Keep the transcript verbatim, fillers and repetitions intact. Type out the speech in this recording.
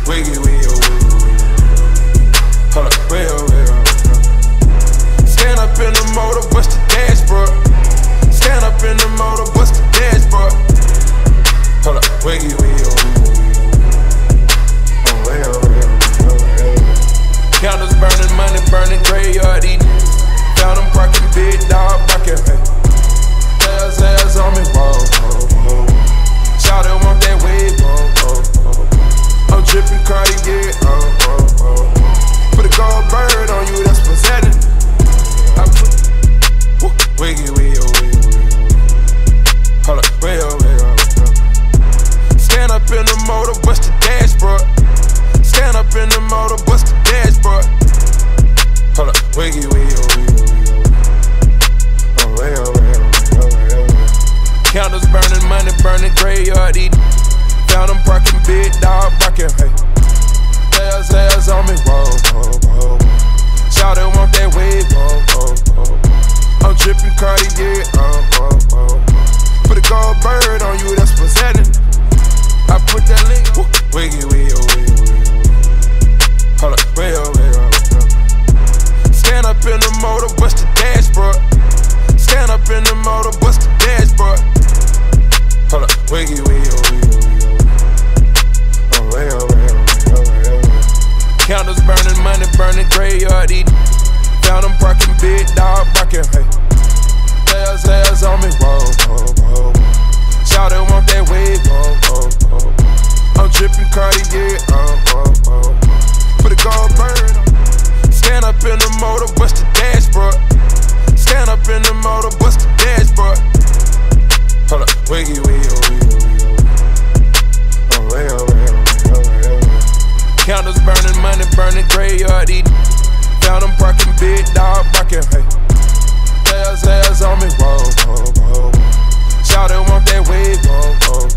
wiggy, wiggy, wiggy, wiggy. Hold up, wiggy, wiggy, wiggy. Stand up in the motor, bust the dashboard. Stand up in the motor, bust the dashboard. Hold up, wiggy, wiggy, wiggy, wiggy. Candles burning, money burning, graveyard eating. Found them parking, big dog barking, hey. Ass, ass on me, whoa, whoa, whoa. Shawty want that wave, whoa, whoa, whoa. I'm dripping Cartier, oh, oh, oh. Put a gold bird on you, that's presenting. I put, woo, wiggy, wiggy, wiggy, wiggy. Hold up, wiggy, wiggy, wiggy. Stand up in the motor, bust the dashboard. Stand up in the motor, bust the dashboard. Hold up, wiggy, wiggy, wiggy, wiggy. Oh, wiggy, wiggy, wiggy, wiggy. Candles burning, money burning, graveyard eating. Found them parking, big dog barking, hey. Ass, ass on me, whoa, whoa, whoa. Shawty want that wave, whoa, whoa, whoa. I'm dripping Cartier, oh, oh, oh. Put a gold bird on you, that's presenting. I put that link, woo, wiggy, wiggy, wiggy, wiggy. Hold up, wiggy, wiggy, wiggy. Stand up in the motor, bust the dashboard. Stand up in the motor, bust the dashboard. Hold up, wiggy, wiggy, wiggy, wiggy. Oh, wiggy, wiggy, wiggy, wiggy. Candles burning, money burning, graveyard eating. Found them parking, big dog barking, hey. Ass, ass on me, whoa, whoa, whoa. Shawty want that wave, whoa, whoa, whoa. I'm dripping Cartier, oh, oh, oh. Put a gold bird on. Stand up in the motor, bust the dashboard. Stand up in the motor, bust the dashboard. Hold up, wiggy, wiggy, wiggy, wiggy. Oh, wiggy, wiggy, wiggy, wiggy. Candles burning, money burning, graveyard eating. Found them parking, big dog barking, hey. Ass, ass on me, whoa, whoa, whoa. Shawty want that wave, whoa, whoa,